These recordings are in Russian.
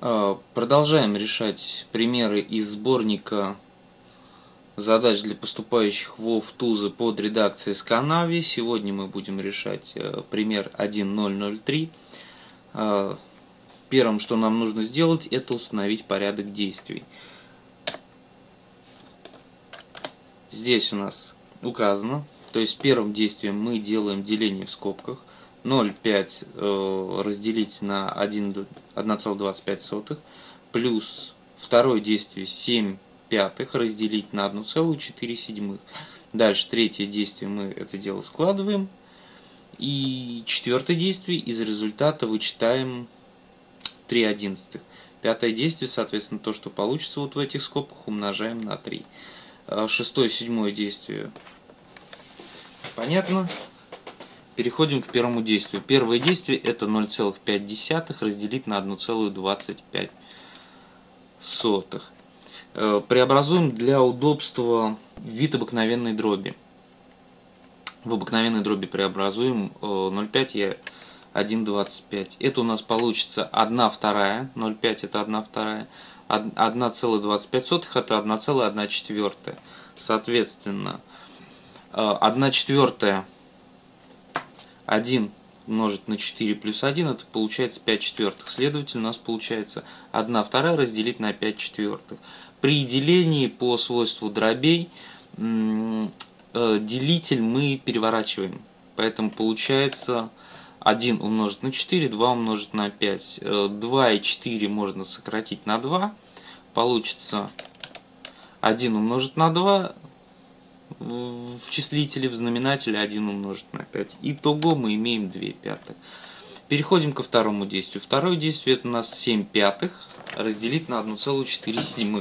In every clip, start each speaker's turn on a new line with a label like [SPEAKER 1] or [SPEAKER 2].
[SPEAKER 1] Продолжаем решать примеры из сборника задач для поступающих в ВОВ-ТУЗы под редакцией Сканави. Сегодня мы будем решать пример 1003. Первым, что нам нужно сделать, это установить порядок действий. Здесь у нас указано, то есть первым действием мы делаем деление в скобках. 0,5 разделить на 1,25 плюс второе действие 7 пятых разделить на 1,4. Дальше третье действие мы это дело складываем. И четвертое действие из результата вычитаем 3/11. Пятое действие, соответственно, то, что получится вот в этих скобках, умножаем на 3. Шестое, седьмое действие понятно. Переходим к первому действию. Первое действие это 0,5 разделить на 1,25. Преобразуем для удобства вид обыкновенной дроби. В обыкновенной дроби преобразуем 0,5 и 1,25. Это у нас получится 1/2. 0,5 это 1/2. 1,25 это 1,1. Соответственно, 1/4 1 умножить на 4 плюс 1, это получается 5/4. Следовательно, у нас получается 1/2 разделить на 5/4. При делении по свойству дробей делитель мы переворачиваем. Поэтому получается 1 умножить на 4, 2 умножить на 5. 2 и 4 можно сократить на 2. Получится 1 умножить на 2. В числителе, в знаменателе 1 умножить на 5. Итого мы имеем 2/5. Переходим ко второму действию. Второе действие это у нас 7/5 разделить на 1,4.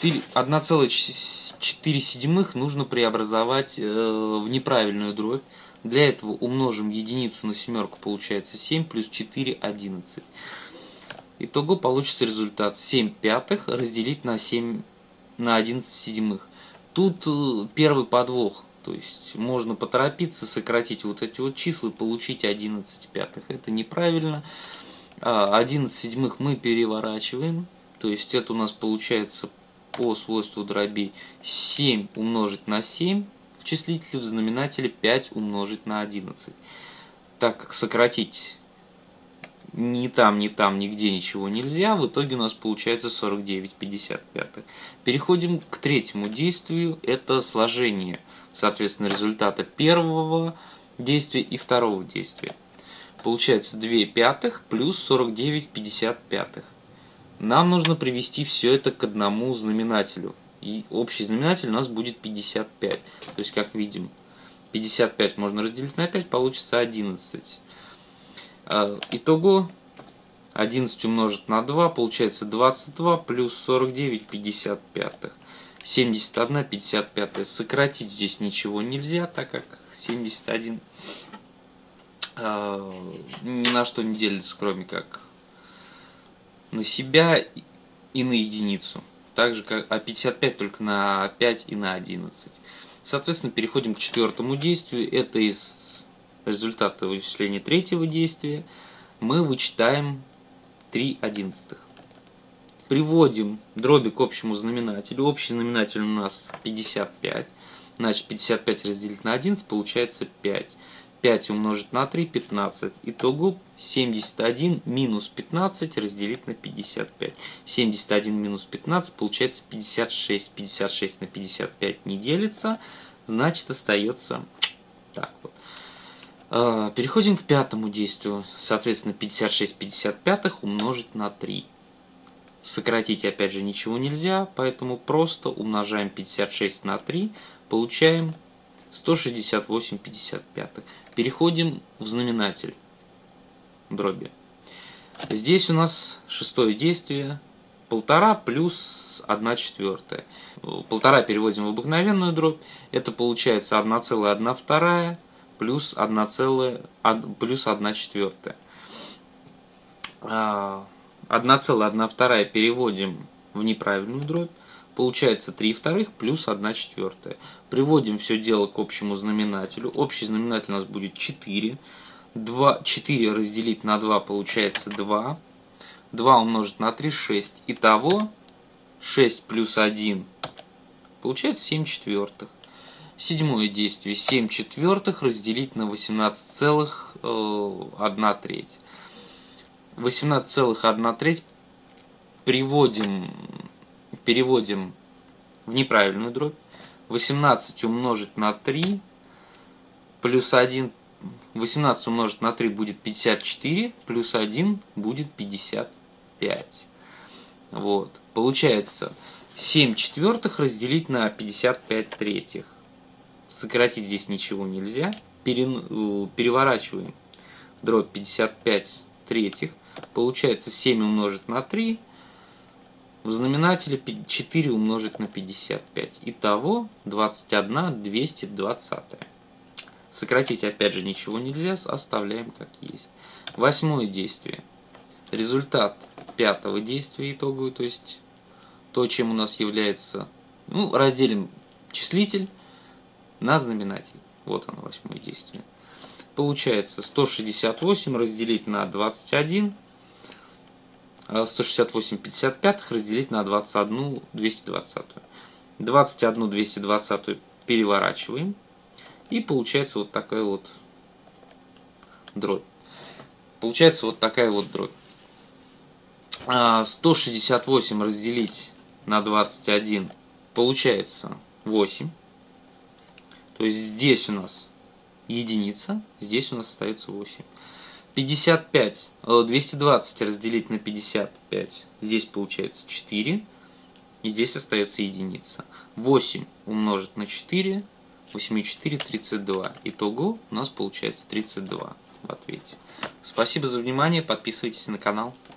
[SPEAKER 1] 1,4 нужно преобразовать в неправильную дробь. Для этого умножим единицу на семерку, получается 7 плюс 4 – 11. Итого получится результат 7/5 разделить на 11/7. Тут первый подвох, то есть можно поторопиться, сократить вот эти вот числа и получить 11/5. Это неправильно. 11/7 мы переворачиваем, то есть это у нас получается по свойству дробей 7 умножить на 7 в числителе, в знаменателе 5 умножить на 11. Так как сократить ни там, нигде ничего нельзя, в итоге у нас получается 49/55. Переходим к третьему действию, это сложение, соответственно, результата первого действия и второго действия. Получается 2/5 плюс 49/55. Нам нужно привести все это к одному знаменателю. И общий знаменатель у нас будет 55. То есть, как видим, 55 можно разделить на 5, получится 11. Итого 11 умножить на 2 получается 22 плюс 49/55. 71/55. Сократить здесь ничего нельзя, так как 71 ни на что не делится, кроме как на себя и на единицу. Также как 55 только на 5 и на 11. Соответственно, переходим к четвертому действию. Это из результата вычисления третьего действия мы вычитаем 3/11. Приводим дроби к общему знаменателю. Общий знаменатель у нас 55. Значит, 55 разделить на 11 получается 5. 5 умножить на 3 – 15. Итого 71 минус 15 разделить на 55. 71 минус 15 получается 56. 56 на 55 не делится. Значит, остается так вот. Переходим к пятому действию. Соответственно, 56/55 умножить на 3. Сократить опять же ничего нельзя, поэтому просто умножаем 56 на 3. Получаем 168/55. Переходим в знаменатель дроби. Здесь у нас шестое действие. 1,5 плюс 1/4. 1,5 переводим в обыкновенную дробь. Это получается 1,1/2 плюс 1/4. 1,1/2 переводим в неправильную дробь. Получается 3/2 плюс 1/4. Приводим все дело к общему знаменателю. Общий знаменатель у нас будет 4. 4 разделить на 2 получается 2. 2 умножить на 3 – 6. Итого 6 плюс 1 получается 7 четвертых. Седьмое действие. 7 четвертых разделить на 18,1 треть. 18,1 треть переводим в неправильную дробь. 18 умножить на 3 плюс 1. 18 умножить на 3 будет 54, плюс 1 будет 55. Вот. Получается 7 четвертых разделить на 55 третьих. Сократить здесь ничего нельзя. Переворачиваем дробь 55 третьих. Получается 7 умножить на 3. В знаменателе 4 умножить на 55. Итого 21 220. Сократить опять же ничего нельзя. Оставляем как есть. Восьмое действие. Результат пятого действия итоговый. То есть то, чем у нас является... Ну, разделим числитель на знаменатель. Вот оно, восьмое действие. Получается 168 разделить на 21. 168 55 разделить на 21 220. 21 220 переворачиваем. И получается вот такая вот дробь. 168 разделить на 21 получается 8. То есть здесь у нас единица, здесь у нас остается 8. 220 разделить на 55, здесь получается 4. И здесь остается единица. 8 умножить на 4, 8 и 4 – 32. Итого у нас получается 32 в ответе. Спасибо за внимание, подписывайтесь на канал.